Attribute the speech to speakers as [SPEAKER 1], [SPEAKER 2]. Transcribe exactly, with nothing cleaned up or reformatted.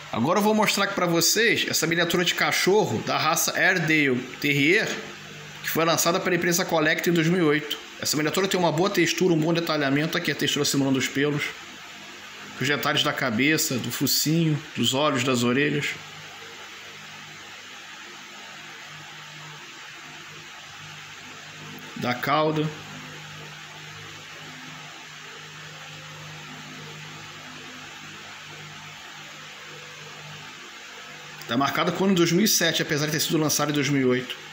[SPEAKER 1] Agora eu vou mostrar aqui para vocês essa miniatura de cachorro da raça Airedale Terrier, que foi lançada pela empresa Collect em dois mil e oito. Essa miniatura tem uma boa textura, um bom detalhamento. Aqui a textura simulando os pelos, os detalhes da cabeça, do focinho, dos olhos, das orelhas. Da cauda. Está marcado com o ano dois mil e sete, apesar de ter sido lançado em dois mil e oito.